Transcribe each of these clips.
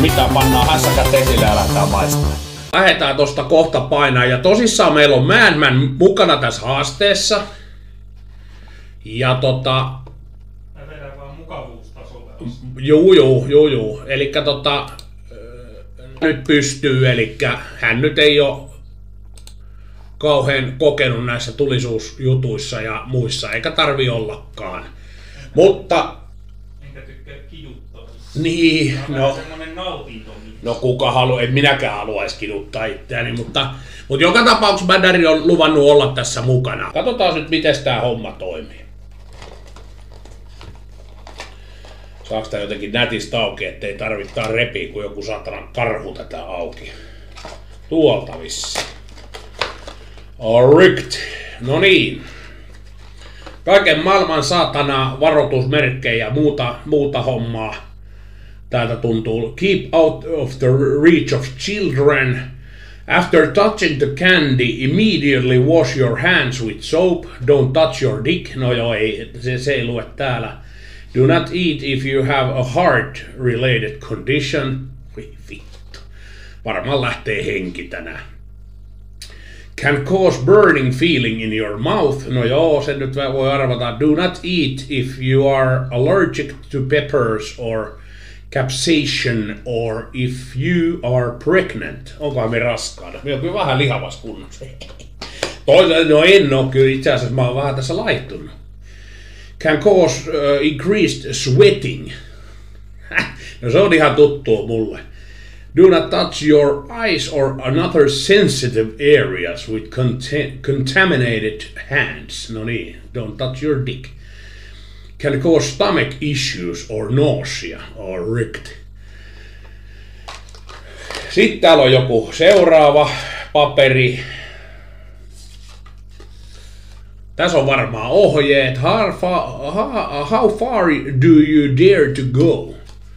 mitä, pannaan hässäkät esille ja lähdetään maistamaan. Lähdetään tosta kohta painaa ja tosissaan meillä on Madman mukana tässä haasteessa. Ja Mä vedän vaan mukavuustasolle. Juu. Elikkä nyt pystyy, elikkä hän nyt ei oo kauhean kokenut näissä tulisuusjutuissa ja muissa, eikä tarvi ollakaan. Mutta Enkä tykkää kiduttaa. niin, no. Semmonen nautinto. No kuka haluaa, en minäkään haluaisi kiduttaa itseäni, mutta joka tapauksessa Madari on luvannut olla tässä mukana. Katsotaan nyt miten tää homma toimii. Saaks tää jotenkin nätistä auki, ettei tarvittaa repiä, kun joku saatanan karhu tätä auki. Tuolta vissi. Alright. No niin. Kaiken maailman saatana varoitusmerkkejä ja muuta hommaa. Täältä tuntuu. Keep out of the reach of children. After touching the candy, immediately wash your hands with soap. Don't touch your dick. No joo, ei, se ei lue täällä. Do not eat if you have a heart-related condition. Vittu. Varmaan lähtee henki tänään. Can cause burning feeling in your mouth. No joo, sen nyt voi arvata. Do not eat if you are allergic to peppers or capsaicin or if you are pregnant. Onkohan me raskaana? Me on kyllä vähän lihavassa kunnossa. No en oo kyllä, itse asiassa mä oon vähän tässä laittunut. Can cause increased sweating. No se on ihan tuttua mulle. Do not touch your eyes or another sensitive areas with contaminated hands. No niin, don't touch your dick. Can cause stomach issues or nausea or ricked. Sitten täällä on joku seuraava paperi. Tässä on varmaan ohjeet. How far do you dare to go?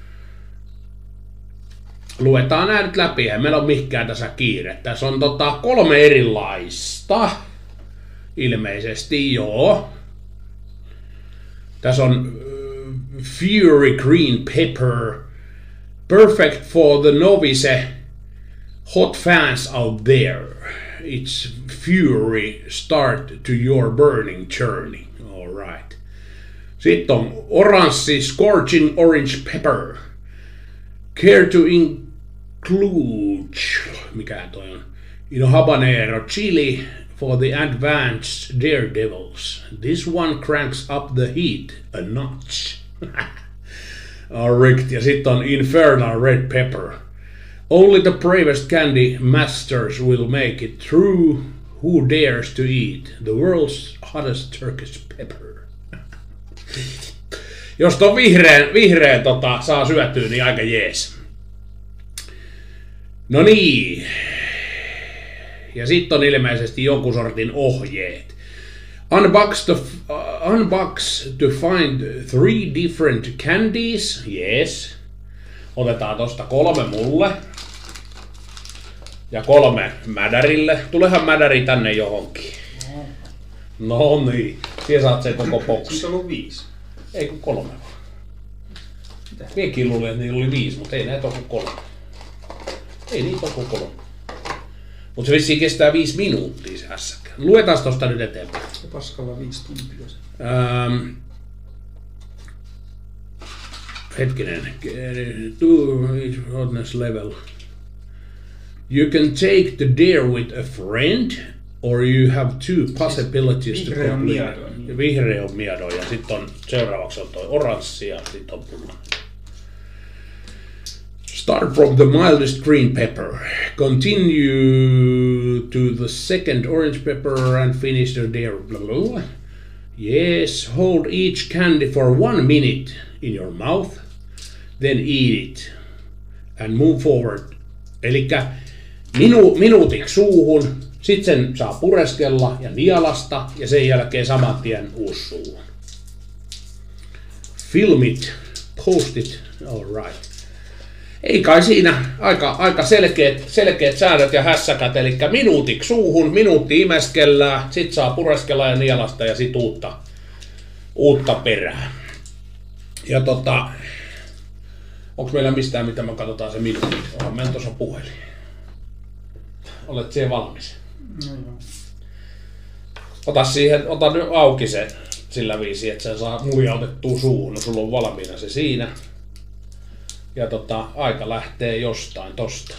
Luetaan nää nyt läpi, ei meillä ole mihinkään tässä kiire. Tässä on 3 erilaista. Ilmeisesti joo. Tässä on Fury Green Pepper. Perfect for the novice. Hot fans out there. It's fury start to your burning journey. All right. Sitten on oranssi Scorching Orange Pepper. Care to include, mikä toi on, habanero chili for the advanced daredevils. This one cranks up the heat a notch. Alright, ja sitten on Infernal Red Pepper. Only the bravest candy masters will make it through. Who dares to eat the world's hottest Turkish pepper? Jos ton vihreän saa syötyä, niin aika jees. No niin. Ja sitten on ilmeisesti jonkun sortin ohjeet. Unbox to find 3 different candies. Yes. Otetaan tosta 3 mulle. Ja 3 Mädärille. Tulehan Mädäri tänne johonkin. No niin. Siellä saat sen koko boksi. Niitä on ollut 5. Ei kun 3 vaan. Miekin luulin, että niillä oli 5, mutta ei näitä ole kuin 3. Ei niitä ole kuin 3. Mutta se vissiin kestää 5 minuuttia se hässäkkä. Luetaan tosta nyt eteenpäin. Se paskalla 5 tuntia. Hetkinen. Hotness level. You can take the dare with a friend, or you have 2 possibilities to complete. Vihreä on miedoin ja sitten on seuraavaksi on toi oranssi ja sitten on punainen. Start from the mildest green pepper. Continue to the second orange pepper and finish the dare. Blah, blah. Yes, hold each candy for 1 minute in your mouth, then eat it and move forward. Elikkä minuutiksi suuhun, sitten sen saa pureskella ja nialasta ja sen jälkeen saman tien uusi suuhun. Film it, post it, alright. Ei kai siinä aika selkeät säännöt ja hässäkät, eli minuutiksi suuhun, minuutti imeskellään, sit saa pureskella ja nialasta ja sit uutta perää. Ja Onko meillä mistään, mitä me katsotaan se minuutti? Onhan meillä tuossa puhelin. Olet siihen valmis? No joo. Ota nyt auki se sillä viisi, että sä saa muijautettua suuhun. No sulla on valmiina se siinä. Ja aika lähtee jostain tosta.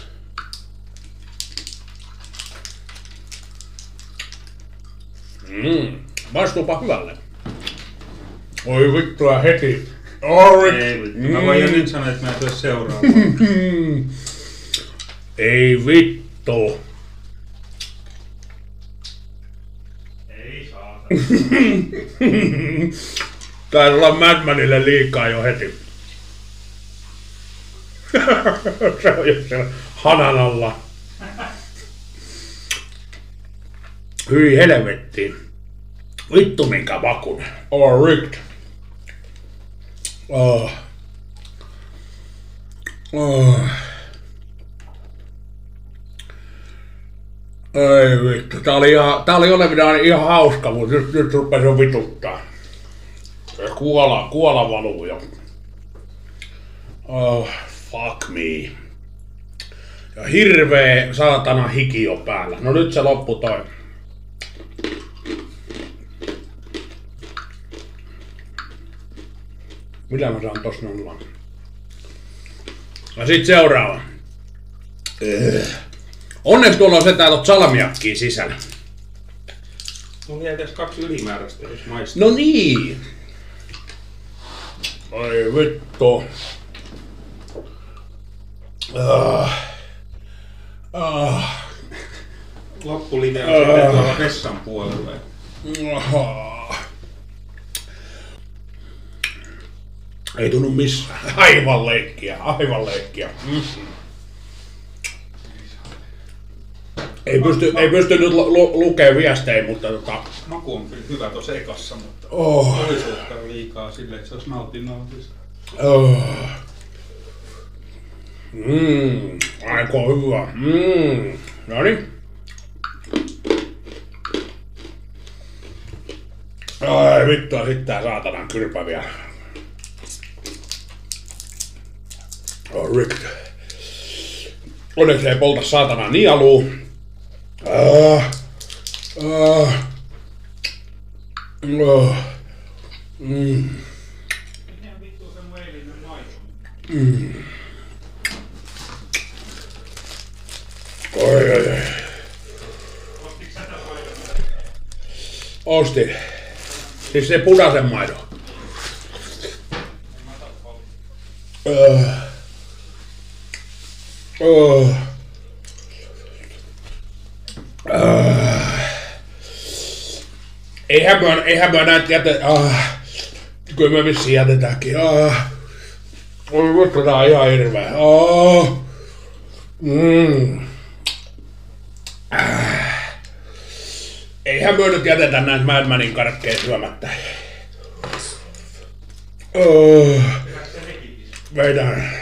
Maistuupa hyvälle. Oi vittua heti. Ei vittu. Mä voin jo nyt sanoa, että mä en tule seuraavaan. Ei vittu. Ei saata. Taisi olla Madmanille liikaa jo heti. Se on jo siellä hanan alla. Hyi helvettiin. Vittu minkä makunen. Oh, rigged. Oh. Oh. Ei vittu. Tää oli olevinaan ihan hauska, mutta nyt rupesi jo vituttaa. Se kuola valuu jo. Oh, fuck me. Ja hirveä saatana hiki jo päällä. No nyt se loppu toi. Mitä mä saan tossa nollaan? Ja sit seuraava. Onneksi tuolla on täällä salmiakkiin sisällä. Mulla jäi tässä 2 ylimääräistä, jos maistuu. No niin. Ai vittu. Loppulive on sitten tuolla vessan puolella. Ei tunnu missään. Aivan leikkiä. Ei pysty nyt lukemaan viestejä, mutta Maku on kyllä hyvä tossa ekassa, mutta toisuutta on liikaa silleen, että se olisi nautinnollista. Aika hyvä. Noniin. Ai vittu, ja sit tää saatanan kyrpä vielä. Rigged. Onneksi ei polta saatana nielua. Miten vittu se mun eilinen maito? Oi. Ostitko sä tätä maitoa? Ostin. Siis se punaisen maidon. Eihän mä näitä kyllä me vissiin jätetäänkin. Oi vittu, tää on ihan hirveä. Eihän me nyt jätetä näitä Madmanin karkkeja syömättä. Vedän.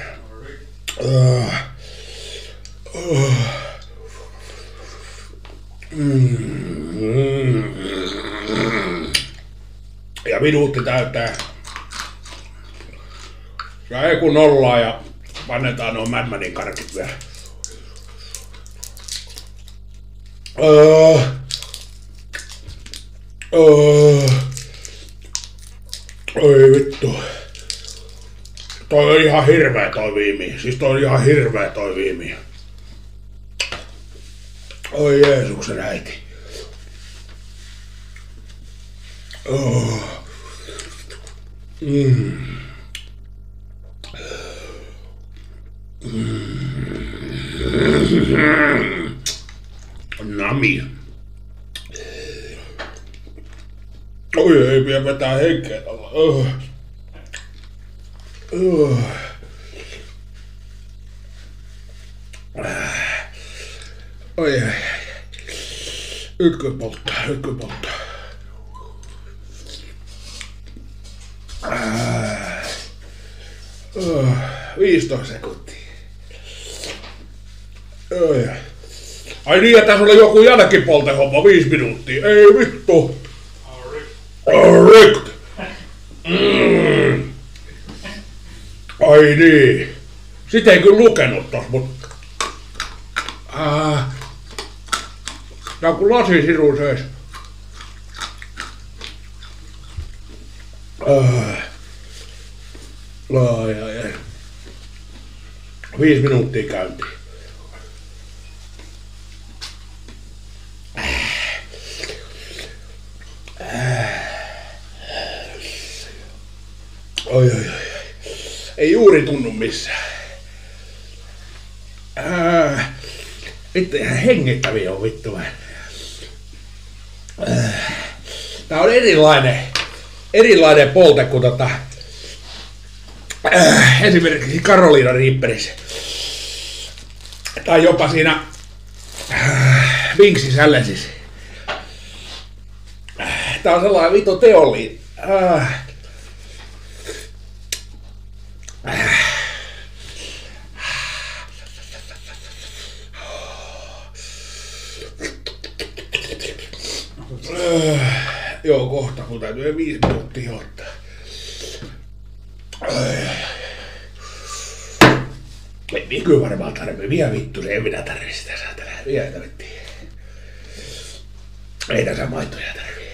Ja minuutti täyttää. Ja ei kun nollaa ja pannetaan nuo Madmanin karkit vielä. Oi vittu. Toi on ihan hirveä toi viimi. Siis toi on ihan hirveä toi viimi. Oi Jeesuksen äiti. Nami. Oi ei vielä vetää henkeä tällä. Oi ei. Nyt kyllä polttaa. 15 sekuntia. Ai niin, että tässä oli joku jälkipoltehomma 5 minuuttia. Ei vittu. Rigged. Ai niin. Sitä ei kyllä lukenut tos, mut... Tää on kun lasisiru seis. Ai. 5 minuuttia käyntiin. Oi. Ei juuri tunnu missään. Vittu ihan hengittäviä on vittu. Tää on erilainen polte kuin esimerkiksi Carolina Reaperissä. Tai jopa siinä Vinksi Sälläsissä. Tää on sellainen vittu teolli. Joo, kohta kun täytyy 5 minuuttia ottaa. Ei kyllä varmaan tarvii. Vielä vittu, se ei minä tarvii sitä saatella. Vielä tarvittiin. Ei tässä maitoja tarvii.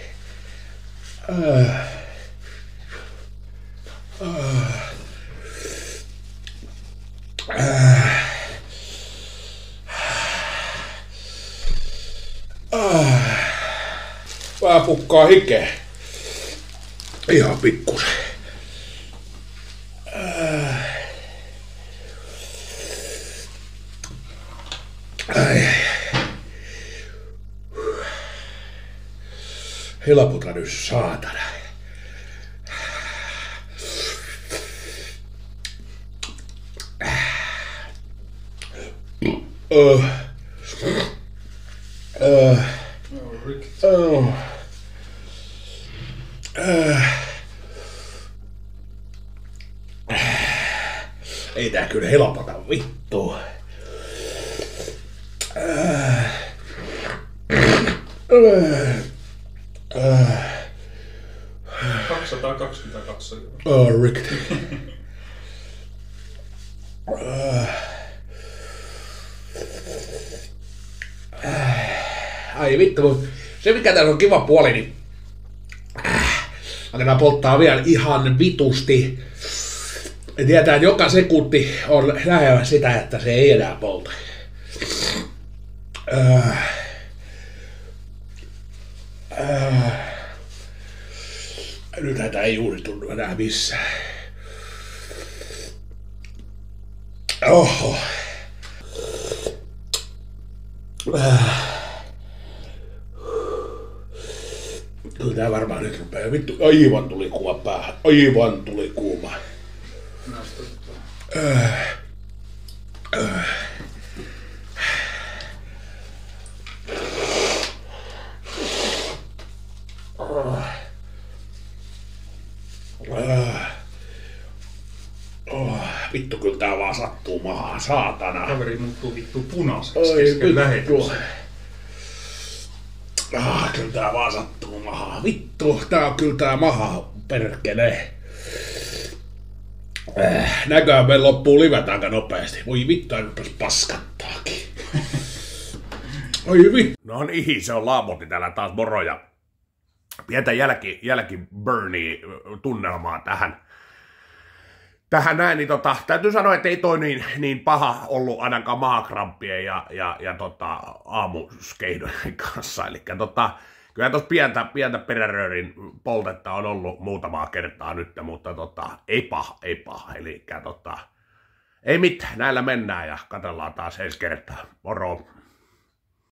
Vähän pukkaa hikeä. Ihan pikkusen. Helpota nyt saatana. Ei tää kyllä helpota vittua. 222. Rick. Ai vittu, se mikä täällä on kiva puoli, niin alkaa polttaa vielä ihan vitusti. Ja tietää, että joka sekunti on lähellä sitä, että se ei enää polta. Nyt tätä ei juuri tunnu enää missään. Oho. Kyllä tää varmaan nyt rupeaa. Vittu, aivan tuli kuuma päähän. Aivan tuli kuuma. Vittu, kyllä tää vaan sattuu mahaan, saatana. Kaveri muuttuu vittu punaiseksi kesken lähetyksen. Kyllä tää vaan sattuu mahaan. Vittu, tää on kyllä tää maha perkele. Näköjään meillä loppuu livet aika nopeasti. Voi vittu, nyt rupes paskattaakin. Oi vittu. No niin, se on Laamotti täällä taas moroja. Pientä jälki-burnia tunnelmaa tähän näin, niin täytyy sanoa, että ei toi niin paha ollut ainakaan mahakramppien ja aamuskeidojen kanssa. Eli kyllä tuossa pientä peräröörin poltetta on ollut muutamaa kertaa nyt, mutta ei paha. Eli ei mitään, näillä mennään ja katsellaan taas ensi kertaa. Moro!